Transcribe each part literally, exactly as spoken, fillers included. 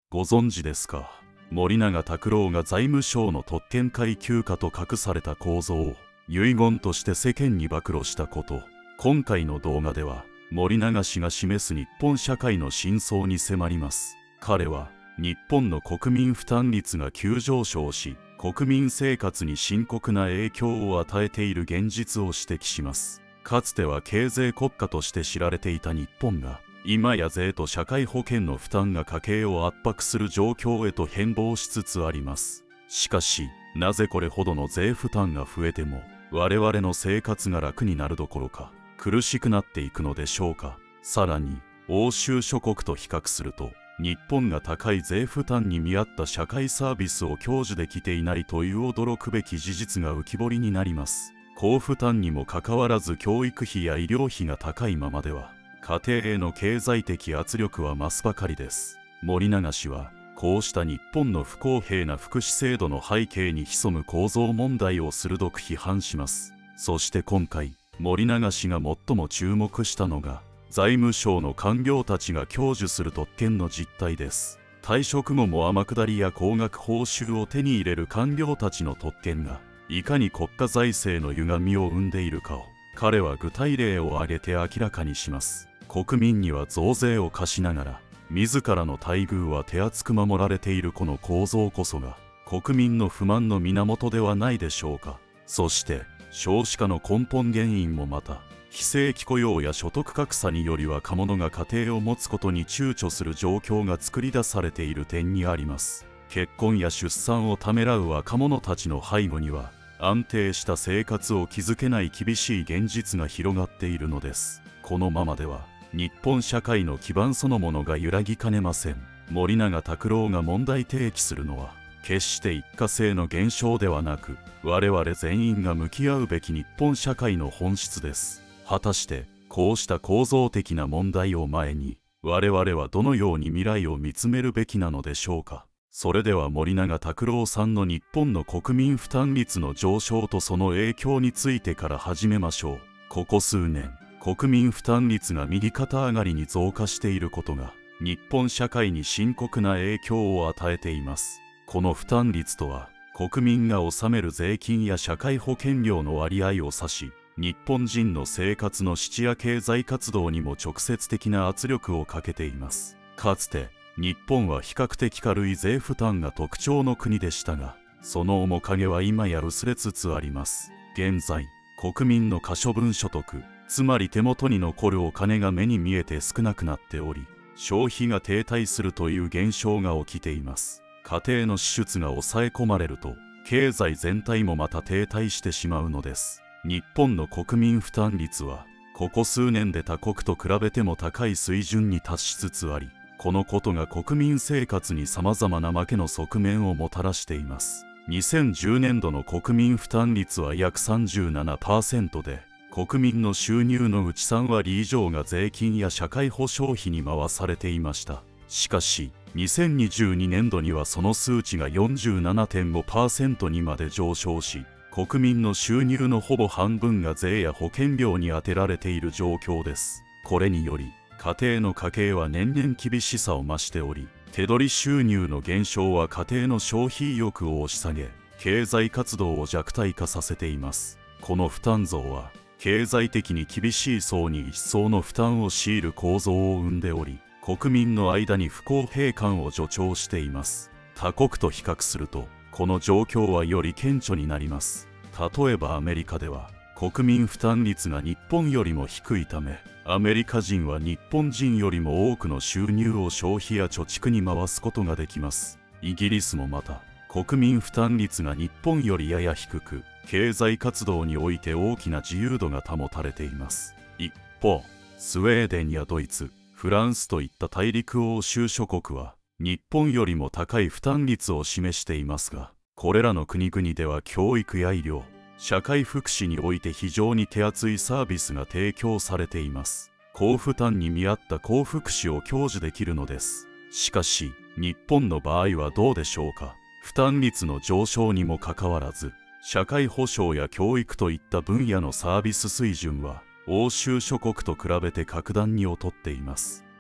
ご存知ですか？森永卓郎が財務省の特権階級化と隠された構造を遺言として世間に暴露したこと。今回の動画では森永氏が示す日本社会の真相に迫ります。彼は日本の国民負担率が急上昇し、国民生活に深刻な影響を与えている現実を指摘します。かつては経済国家として知られていた日本が、今や税と社会保険の負担が家計を圧迫する状況へと変貌しつつあります。しかし、なぜこれほどの税負担が増えても、我々の生活が楽になるどころか、苦しくなっていくのでしょうか。さらに、欧州諸国と比較すると、日本が高い税負担に見合った社会サービスを享受できていないという驚くべき事実が浮き彫りになります。高負担にもかかわらず教育費や医療費が高いままでは、家庭への経済的圧力は増すばかりです。森永氏は、こうした日本の不公平な福祉制度の背景に潜む構造問題を鋭く批判します。そして今回、森永氏が最も注目したのが、財務省の官僚たちが享受する特権の実態です。退職後も天下りや高額報酬を手に入れる官僚たちの特権が、いかに国家財政の歪みを生んでいるかを、彼は具体例を挙げて明らかにします。国民には増税を課しながら、自らの待遇は手厚く守られているこの構造こそが、国民の不満の源ではないでしょうか。そして、少子化の根本原因もまた、非正規雇用や所得格差により若者が家庭を持つことに躊躇する状況が作り出されている点にあります。結婚や出産をためらう若者たちの背後には、安定した生活を築けない厳しい現実が広がっているのです。このままでは、日本社会の基盤そのものが揺らぎかねません。森永卓郎が問題提起するのは、決して一過性の現象ではなく、我々全員が向き合うべき日本社会の本質です。果たして、こうした構造的な問題を前に、我々はどのように未来を見つめるべきなのでしょうか。それでは森永卓郎さんの日本の国民負担率の上昇とその影響についてから始めましょう。ここ数年、国民負担率が右肩上がりに増加していることが、日本社会に深刻な影響を与えています。この負担率とは、国民が納める税金や社会保険料の割合を指し、日本人の生活の質や経済活動にも直接的な圧力をかけています。かつて、日本は比較的軽い税負担が特徴の国でしたが、その面影は今や薄れつつあります。現在、国民の可処分所得、つまり手元に残るお金が目に見えて少なくなっており、消費が停滞するという現象が起きています。家庭の支出が抑え込まれると、経済全体もまた停滞してしまうのです。日本の国民負担率は、ここ数年で他国と比べても高い水準に達しつつあり、このことが国民生活に様々な負けの側面をもたらしています。にせんじゅうねんどの国民負担率は約 さんじゅうななパーセント で、国民の収入のうちさんわり以上が税金や社会保障費に回されていました。しかし、にせんにじゅうにねんどにはその数値が よんじゅうななてんごパーセント にまで上昇し、国民の収入のほぼ半分が税や保険料に充てられている状況です。これにより、家庭の家計は年々厳しさを増しており、手取り収入の減少は家庭の消費意欲を押し下げ、経済活動を弱体化させています。この負担増は、経済的に厳しい層に一層の負担を強いる構造を生んでおり、国民の間に不公平感を助長しています。他国と比較すると、この状況はより顕著になります。例えばアメリカでは、国民負担率が日本よりも低いため、アメリカ人は日本人よりも多くの収入を消費や貯蓄に回すことができます。イギリスもまた、国民負担率が日本よりやや低く、経済活動において大きな自由度が保たれています。一方、スウェーデンやドイツ、フランスといった大陸欧州諸国は、日本よりも高い負担率を示していますが、これらの国々では教育や医療、社会福祉において非常に手厚いサービスが提供されています。高負担に見合った高福祉を享受できるのです。しかし、日本の場合はどうでしょうか。負担率の上昇にもかかわらず、社会保障や教育といった分野のサービス水準は、欧州諸国と比べて格段に劣っています。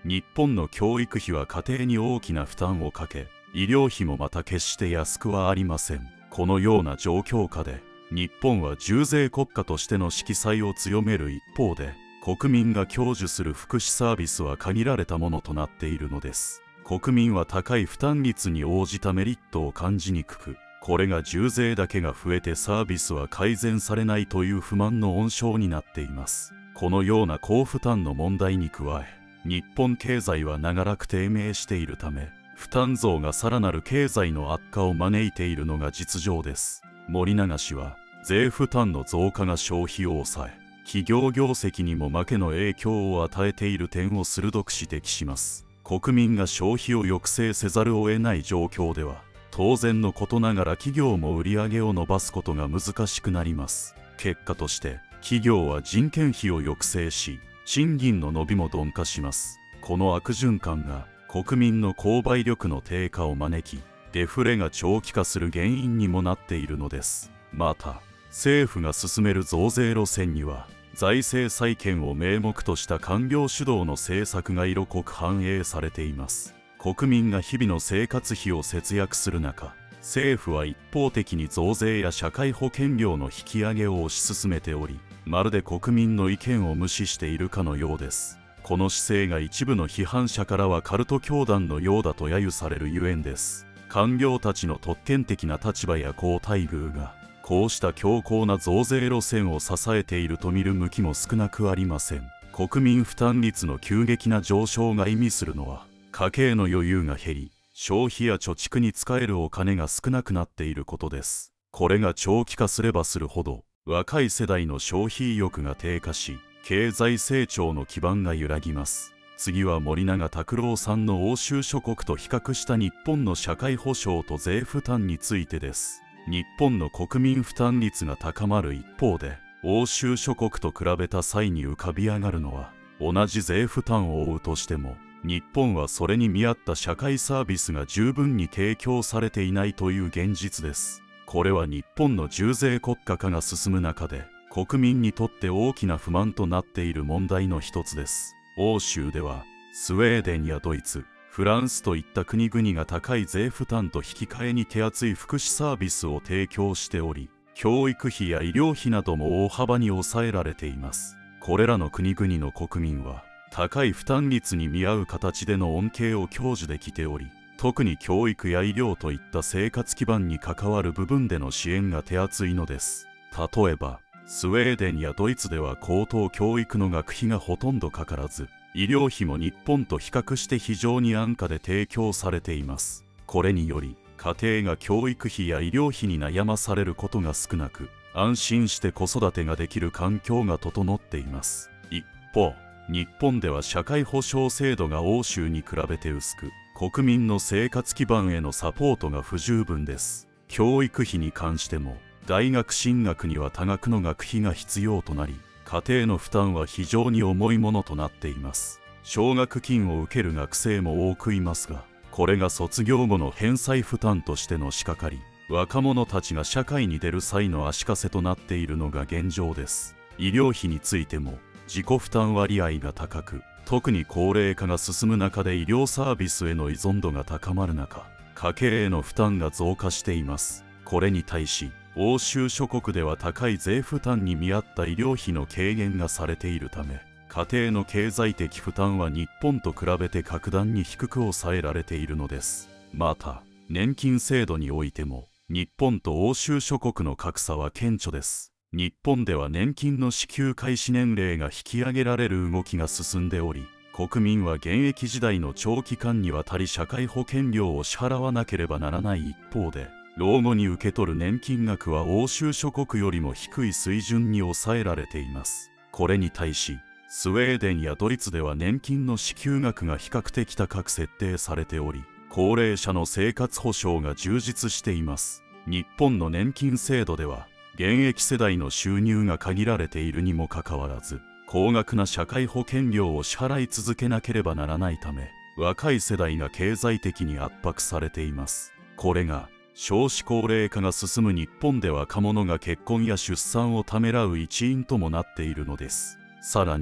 日本の教育費は家庭に大きな負担をかけ、医療費もまた決して安くはありません。このような状況下で、日本は重税国家としての色彩を強める一方で、国民が享受する福祉サービスは限られたものとなっているのです。国民は高い負担率に応じたメリットを感じにくく、これが重税だけが増えてサービスは改善されないという不満の温床になっています。このような高負担の問題に加え、日本経済は長らく低迷しているため、負担増がさらなる経済の悪化を招いているのが実情です。森永氏は、税負担の増加が消費を抑え、企業業績にも負けの影響を与えている点を鋭く指摘します。国民が消費を抑制せざるを得ない状況では、当然のことながら企業も売り上げを伸ばすことが難しくなります。結果として、企業は人件費を抑制し、賃金の伸びも鈍化します。この悪循環が国民の購買力の低下を招き、デフレが長期化する原因にもなっているのです。また、政府が進める増税路線には、財政再建を名目とした官僚主導の政策が色濃く反映されています。国民が日々の生活費を節約する中、政府は一方的に増税や社会保険料の引き上げを推し進めており、まるで国民の意見を無視しているかのようです。この姿勢が一部の批判者からはカルト教団のようだと揶揄されるゆえんです。官僚たちの特権的な立場や好待遇が、こうした強硬な増税路線を支えていると見る向きも少なくありません。国民負担率の急激な上昇が意味するのは、家計の余裕が減り、消費や貯蓄に使えるお金が少なくなっていることです。これが長期化すればするほど、若い世代の消費意欲が低下し、経済成長の基盤が揺らぎます。次は森永卓郎さんの欧州諸国と比較した日本の社会保障と税負担についてです。日本の国民負担率が高まる一方で、欧州諸国と比べた際に浮かび上がるのは、同じ税負担を負うとしても、日本はそれに見合った社会サービスが十分に提供されていないという現実です。これは日本の重税国家化が進む中で、国民にとって大きな不満となっている問題の一つです。欧州では、スウェーデンやドイツ、フランスといった国々が高い税負担と引き換えに手厚い福祉サービスを提供しており、教育費や医療費なども大幅に抑えられています。これらの国々の国民は、高い負担率に見合う形での恩恵を享受できており、特に教育や医療といった生活基盤に関わる部分での支援が手厚いのです。例えば、スウェーデンやドイツでは高等教育の学費がほとんどかからず、医療費も日本と比較して非常に安価で提供されています。これにより、家庭が教育費や医療費に悩まされることが少なく、安心して子育てができる環境が整っています。一方、日本では社会保障制度が欧州に比べて薄く、国民の生活基盤へのサポートが不十分です。教育費に関しても、大学進学には多額の学費が必要となり、家庭の負担は非常に重いものとなっています。奨学金を受ける学生も多くいますが、これが卒業後の返済負担としてのしかかり、若者たちが社会に出る際の足かせとなっているのが現状です。医療費についても、自己負担割合が高く、特に高齢化が進む中で医療サービスへの依存度が高まる中、家計への負担が増加しています。これに対し、欧州諸国では高い税負担に見合った医療費の軽減がされているため、家庭の経済的負担は日本と比べて格段に低く抑えられているのです。また、年金制度においても、日本と欧州諸国の格差は顕著です。日本では年金の支給開始年齢が引き上げられる動きが進んでおり、国民は現役時代の長期間にわたり社会保険料を支払わなければならない一方で、老後に受け取る年金額は欧州諸国よりも低い水準に抑えられています。これに対し、スウェーデンやドイツでは年金の支給額が比較的高く設定されており、高齢者の生活保障が充実しています。日本の年金制度では、現役世代の収入が限られているにもかかわらず、高額な社会保険料を支払い続けなければならないため、若い世代が経済的に圧迫されています。これが、少子高齢化が進む日本で若者が結婚や出産をためらう一因ともなっているのです。さらに、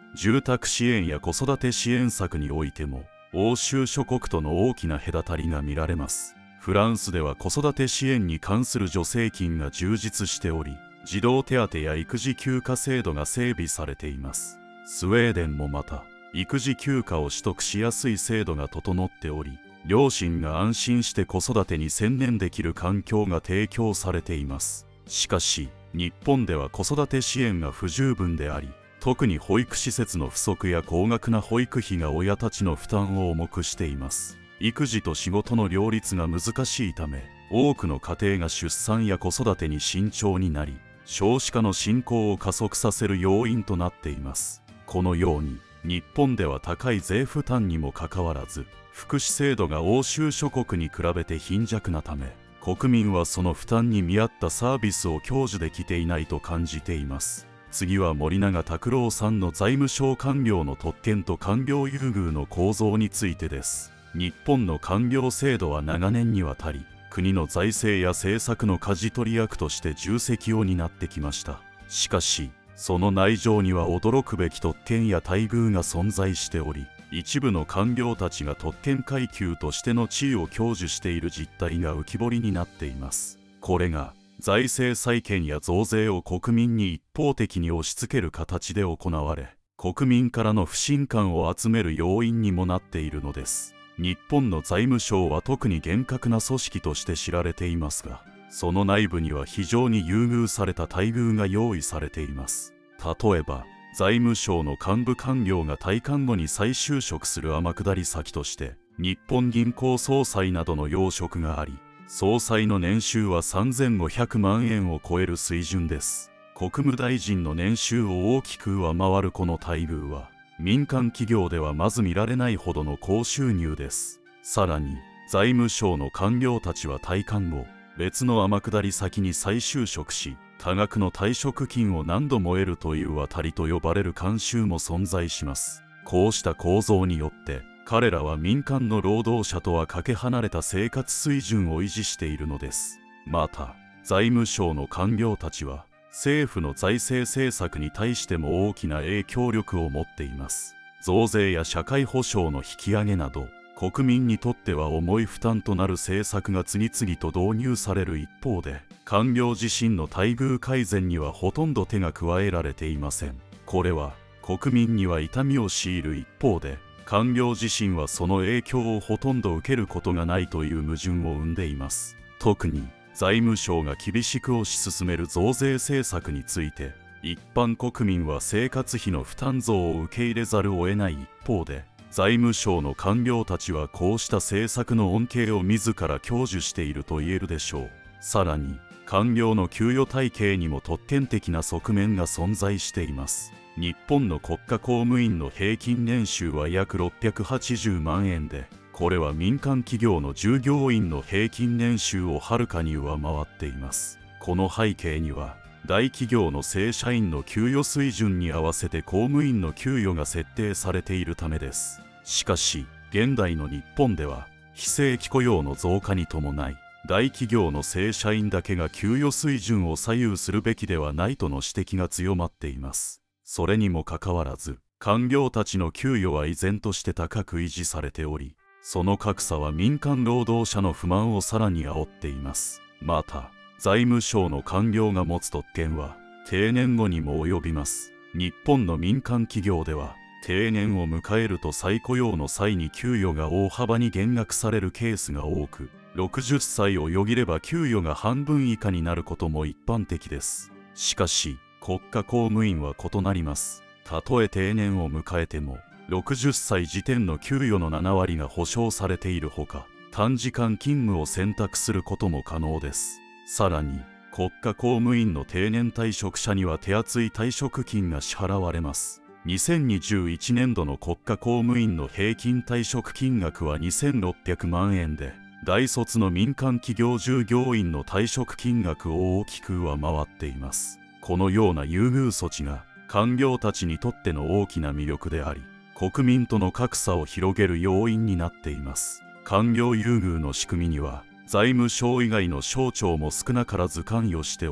住宅支援や子育て支援策においても欧州諸国との大きな隔たりが見られます。フランスでは子育て支援に関する助成金が充実しており、児童手当や育児休暇制度が整備されています。スウェーデンもまた育児休暇を取得しやすい制度が整っており、両親が安心して子育てに専念できる環境が提供されています。しかし日本では子育て支援が不十分であり、特に保育施設の不足や高額な保育費が親たちの負担を重くしています。育児と仕事の両立が難しいため、多くの家庭が出産や子育てに慎重になり、少子化の進行を加速させる要因となっています。このように日本では高い税負担にもかかわらず、福祉制度が欧州諸国に比べて貧弱なため、国民はその負担に見合ったサービスを享受できていないと感じています。次は森永卓郎さんの財務省官僚の特権と官僚優遇の構造についてです。日本の官僚制度は長年にわたり、国の財政や政策の舵取り役として重責を担ってきました。しかし、その内情には驚くべき特権や待遇が存在しており、一部の官僚たちが特権階級としての地位を享受している実態が浮き彫りになっています。これが財政再建や増税を国民に一方的に押し付ける形で行われ、国民からの不信感を集める要因にもなっているのです。日本の財務省は特に厳格な組織として知られていますが、その内部には非常に優遇された待遇が用意されています。例えば、財務省の幹部官僚が退官後に再就職する天下り先として、日本銀行総裁などの要職があり、総裁の年収はさんぜんごひゃくまんえんを超える水準です。国務大臣の年収を大きく上回るこの待遇は、民間企業ではまず見られないほどの高収入です。さらに、財務省の官僚たちは退官後、別の天下り先に再就職し、多額の退職金を何度も得るという渡りと呼ばれる慣習も存在します。こうした構造によって、彼らは民間の労働者とはかけ離れた生活水準を維持しているのです。また、財務省の官僚たちは、政府の財政政策に対しても大きな影響力を持っています。増税や社会保障の引き上げなど、国民にとっては重い負担となる政策が次々と導入される一方で、官僚自身の待遇改善にはほとんど手が加えられていません。これは国民には痛みを強いる一方で、官僚自身はその影響をほとんど受けることがないという矛盾を生んでいます。特に財務省が厳しく推し進める増税政策について、一般国民は生活費の負担増を受け入れざるを得ない一方で、財務省の官僚たちはこうした政策の恩恵を自ら享受していると言えるでしょう。さらに、官僚の給与体系にも特権的な側面が存在しています。日本の国家公務員の平均年収は約ろっぴゃくはちじゅうまんえんで、これは民間企業の従業員の平均年収をはるかに上回っています。この背景には、大企業の正社員の給与水準に合わせて公務員の給与が設定されているためです。しかし、現代の日本では、非正規雇用の増加に伴い、大企業の正社員だけが給与水準を左右するべきではないとの指摘が強まっています。それにもかかわらず、官僚たちの給与は依然として高く維持されており、その格差は民間労働者の不満をさらに煽っています。また、財務省の官僚が持つ特権は定年後にも及びます。日本の民間企業では定年を迎えると再雇用の際に給与が大幅に減額されるケースが多く、ろくじゅっさいをよぎれば給与が半分以下になることも一般的です。しかし、国家公務員は異なります。たとえ定年を迎えても、ろくじゅっさい時点の給与のななわりが保証されているほか、短時間勤務を選択することも可能です。さらに、国家公務員の定年退職者には手厚い退職金が支払われます。にせんにじゅういちねんどの国家公務員の平均退職金額はにせんろっぴゃくまんえんで、大卒の民間企業従業員の退職金額を大きく上回っています。このような優遇措置が官僚たちにとっての大きな魅力であり、国民との格差を広げる要因になっています。官僚優遇の仕組みには、財務省以外の省庁も少なからず関与しており、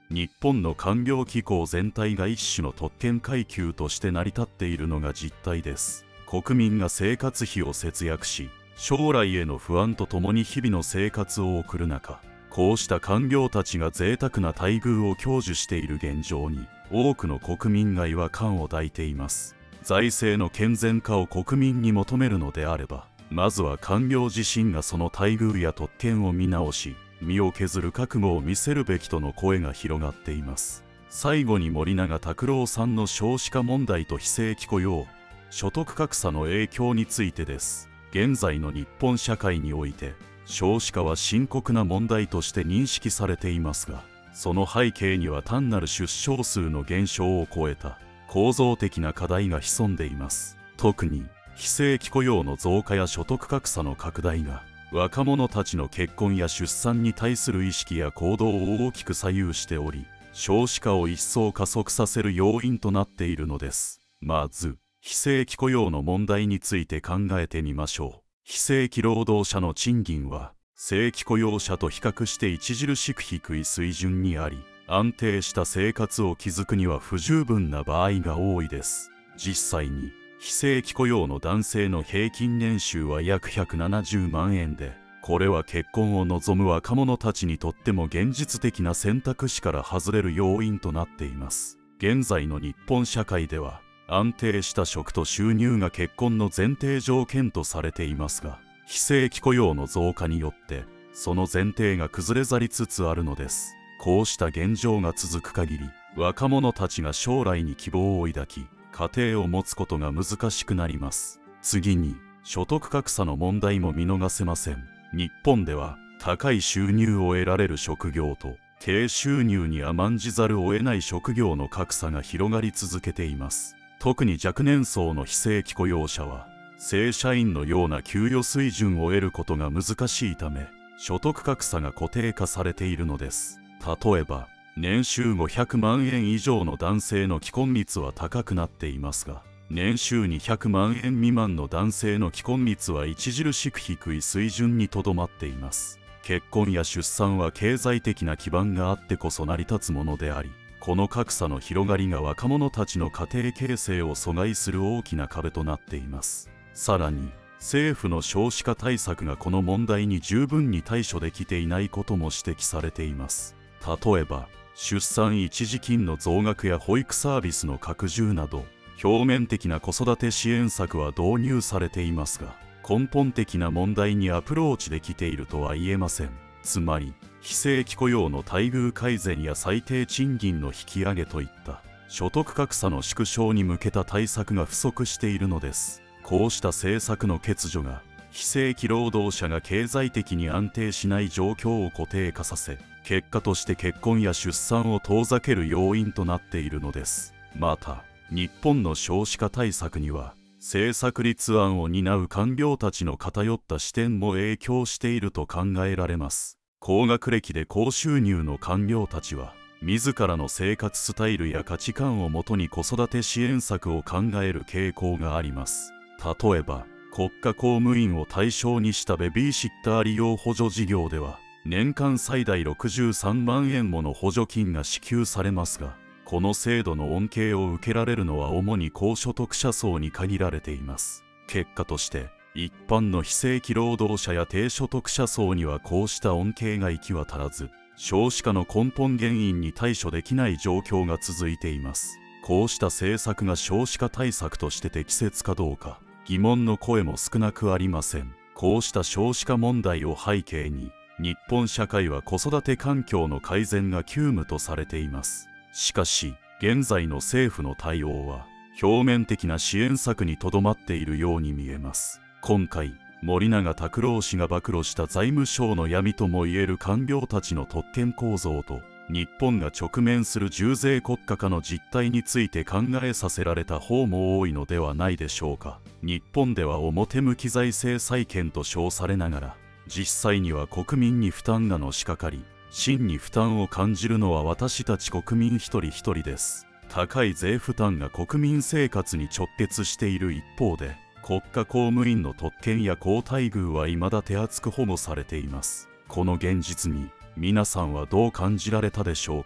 日本の官僚機構全体が一種の特権階級として成り立っているのが実態です。国民が生活費を節約し、将来への不安とともに日々の生活を送る中、こうした官僚たちが贅沢な待遇を享受している現状に、多くの国民が違和感を抱いています。財政の健全化を国民に求めるのであれば、まずは官僚自身がその待遇や特権を見直し、身を削る覚悟を見せるべきとの声が広がっています。最後に森永卓郎さんの少子化問題と非正規雇用、所得格差の影響についてです。現在の日本社会において、少子化は深刻な問題として認識されていますが、その背景には単なる出生数の減少を超えた構造的な課題が潜んでいます。特に非正規雇用の増加や所得格差の拡大が若者たちの結婚や出産に対する意識や行動を大きく左右しており、少子化を一層加速させる要因となっているのです。まず非正規雇用の問題について考えてみましょう。非正規労働者の賃金は正規雇用者と比較して著しく低い水準にあり、安定した生活を築くには不十分な場合が多いです。実際に非正規雇用の男性の平均年収は約ひゃくななじゅうまんえんで、これは結婚を望む若者たちにとっても現実的な選択肢から外れる要因となっています。現在の日本社会では安定した職と収入が結婚の前提条件とされていますが、非正規雇用の増加によってその前提が崩れ去りつつあるのです。こうした現状が続く限り、若者たちが将来に希望を抱き家庭を持つことが難しくなります。次に所得格差の問題も見逃せません。日本では高い収入を得られる職業と低収入に甘んじざるを得ない職業の格差が広がり続けています。特に若年層の非正規雇用者は正社員のような給与水準を得ることが難しいため、所得格差が固定化されているのです。例えば年収ごひゃくまんえん以上の男性の既婚率は高くなっていますが、年収にひゃくまんえん未満の男性の既婚率は著しく低い水準にとどまっています。結婚や出産は経済的な基盤があってこそ成り立つものであり、この格差の広がりが若者たちの家庭形成を阻害する大きな壁となっています。さらに政府の少子化対策がこの問題に十分に対処できていないことも指摘されています。例えば出産一時金の増額や保育サービスの拡充など表面的な子育て支援策は導入されていますが、根本的な問題にアプローチできているとは言えません。つまり非正規雇用の待遇改善や最低賃金の引き上げといった所得格差の縮小に向けた対策が不足しているのです。こうした政策の欠如が非正規労働者が経済的に安定しない状況を固定化させ、結果として結婚や出産を遠ざける要因となっているのです。また日本の少子化対策には政策立案を担う官僚たちの偏った視点も影響していると考えられます。高学歴で高収入の官僚たちは自らの生活スタイルや価値観をもとに子育て支援策を考える傾向があります。例えば国家公務員を対象にしたベビーシッター利用補助事業では年間最大ろくじゅうさんまんえんもの補助金が支給されますが、この制度の恩恵を受けられるのは主に高所得者層に限られています。結果として一般の非正規労働者や低所得者層にはこうした恩恵が行き渡らず、少子化の根本原因に対処できない状況が続いています。こうした政策が少子化対策として適切かどうか疑問の声も少なくありません。こうした少子化問題を背景に日本社会は子育て環境の改善が急務とされています。しかし現在の政府の対応は表面的な支援策にとどまっているように見えます。今回森永卓郎氏が暴露した財務省の闇ともいえる官僚たちの特権構造と日本が直面する重税国家化の実態について考えさせられた方も多いのではないでしょうか。日本では表向き財政再建と称されながら、実際には国民に負担がのしかかり、真に負担を感じるのは私たち国民一人一人です。高い税負担が国民生活に直結している一方で、国家公務員の特権や好待遇は未だ手厚く保護されています。この現実に皆さんはどう感じられたでしょうか。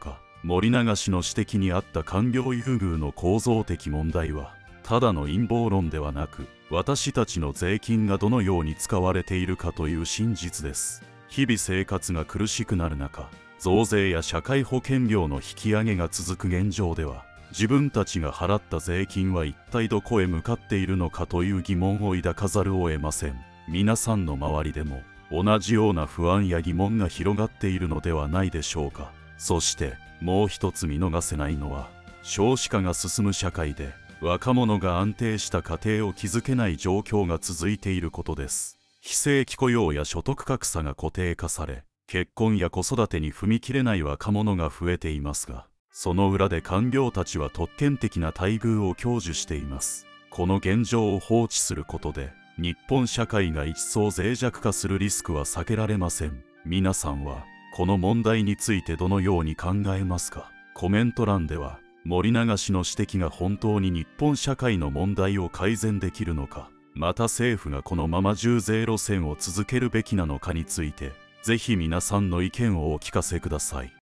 森永氏の指摘にあった官僚優遇の構造的問題はただの陰謀論ではなく、私たちの税金がどのように使われているかという真実です。日々生活が苦しくなる中、増税や社会保険料の引き上げが続く現状では、自分たちが払った税金は一体どこへ向かっているのかという疑問を抱かざるを得ません。皆さんの周りでも同じような不安や疑問が広がっているのではないでしょうか。そしてもう一つ見逃せないのは、少子化が進む社会で若者が安定した家庭を築けない状況が続いていることです。非正規雇用や所得格差が固定化され、結婚や子育てに踏み切れない若者が増えていますが、その裏で官僚たちは特権的な待遇を享受しています。この現状を放置することで、日本社会が一層脆弱化するリスクは避けられません。皆さんはこの問題についてどのように考えますか？コメント欄では森永氏の指摘が本当に日本社会の問題を改善できるのか、また政府がこのまま重税路線を続けるべきなのかについて、ぜひ皆さんの意見をお聞かせください。